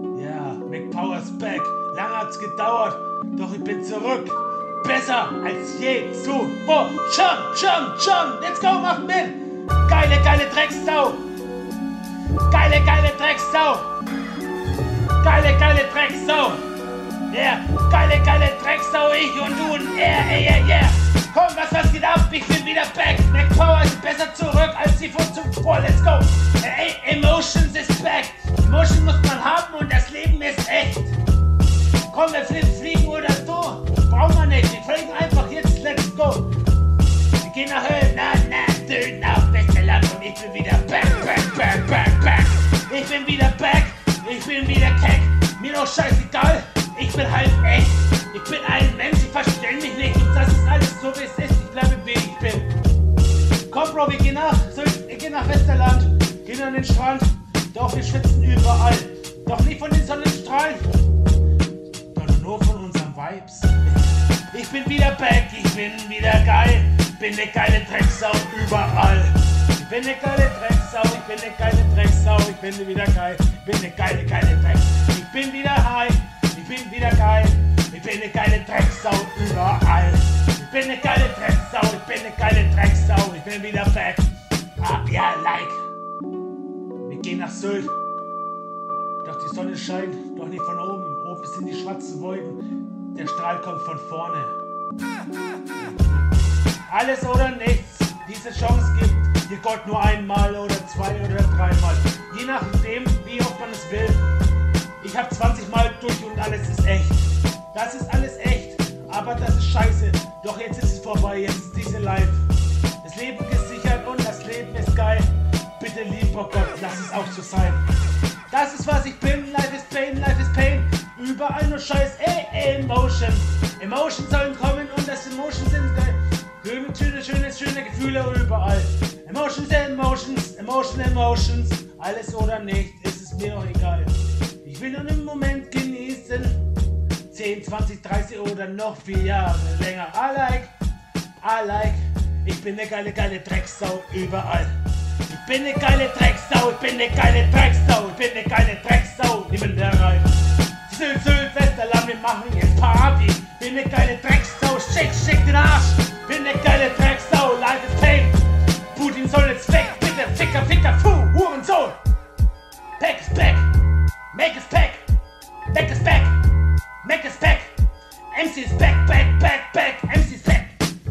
Ja, McPower's back. Lange hat's gedauert, doch ich bin zurück. Besser als je zuvor. Schon, let's go, mach mit. Geile Drecksau. Geile Drecksau. Geile Drecksau. Yeah, geile Drecksau, ich und du und er, yeah. Komm, was geht ab? Ich bin wieder back. McPower ist besser zurück als die von zuvor. Let's go. Emotions is back. Emotion muss man haben und das Leben ist echt. Komm, wir fliegen oder so. Brauchen wir nicht. Wir fliegen einfach jetzt. Let's go. Wir gehen nach Höhen. Süden auf Westerland und ich bin wieder back. Ich bin wieder back. Ich bin wieder keck. Mir doch scheißegal. Ich bin halt echt. Ich bin ein Mensch. Ich verstell mich nicht. Und das ist alles so, wie es ist. Ich bleibe, wie ich bin. Komm, Bro, wir gehen nach Westerland. Gehen an den Strand. Doch wir schwitzen überall. Doch nicht von den Sonnenstrahlen. Sondern nur von unseren Vibes. Ich bin wieder back. Ich bin wieder geil. Bin ne geile Drecksau überall. Ich bin ne geile Drecksau. Ich bin ne geile Drecksau. Ich bin wieder geil. Ich bin ne geile Drecksau. Ich bin wieder high. Ich bin wieder geil. Ich bin ne geile Drecksau überall. Ich bin ne geile Drecksau. Ich bin ne geile Drecksau. Ich bin wieder back. Ja, like. Wir gehen nach Sylt. Doch die Sonne scheint, doch nicht von oben. Oben sind die schwarzen Wolken. Der Strahl kommt von vorne. Alles oder nichts. Diese Chance gibt dir Gott nur einmal oder zwei oder dreimal. Je nachdem, wie oft man es will. Ich hab 20 Mal durch und alles ist echt. Das ist alles echt, aber das ist scheiße. Doch jetzt ist es vorbei, jetzt ist diese Life. Das Leben ist sicher und das Leben ist geil. Bitte, lieber Gott, lass es auch so sein. Das ist was ich bin, life is pain. Überall nur Scheiß, Emotion. Emotions sollen kommen und das Emotions sind geil. Schöne Gefühle überall. Emotions. Alles oder nicht, ist es mir doch egal. Ich will nur einen Moment genießen. 10, 20, 30 oder noch 4 Jahre länger. I like. Ich bin ne geile Drecksau überall. Ich bin ne geile Drecksau. Nimm da rein. Sylt, Westerland, wir machen jetzt Party. Bin ne geile Drecksau. Schick den Arsch. Bin ne geile Drecksau. Life is pain. Putin soll jetzt weg. Bitte, Ficker, Hurensohn. Pack is back. Make is back. MC is back. MC is back.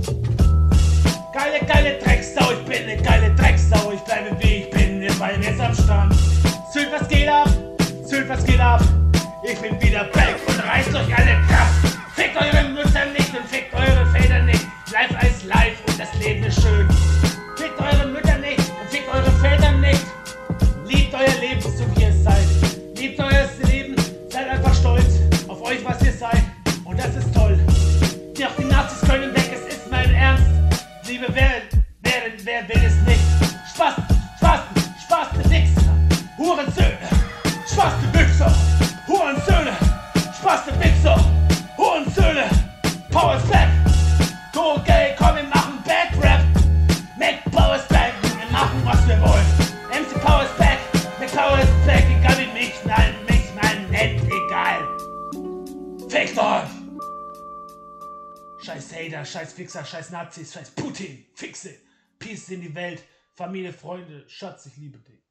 Geile Drecksau. Ich bin ne geile Drecksau. Ich bleibe wie ich bin. Wir fallen jetzt am Strand. Sylt, was geht ab? Ich bin wieder back und reißt euch alle Kraft. Fickt eure Mütter nicht und fickt eure Väter nicht. Life ist life und das Leben ist schön. Fickt eure Mütter nicht und fickt eure Väter nicht. Liebt euer Leben, so wie ihr seid. Liebt euer Leben, seid einfach stolz auf euch, was ihr seid. Und das ist toll. Doch die Nazis können weg, es ist mein Ernst. Liebe, wer will es nicht? Spasten, Wichser, Hurensöhne, Spasten, Wichser, Hurensöhne, Spasten, Wichser, Hurensöhne, Power's back. Okay, komm, wir machen Backrap. McPower's back, wir machen, was wir wollen. MC Power's back, McPower's back, egal wie mich nennt, egal. Fickt euch! Scheiß Hater, scheiß Fixer, scheiß Nazis, scheiß Putin, Fixe. Peace in die Welt, Familie, Freunde, Schatz, ich liebe dich.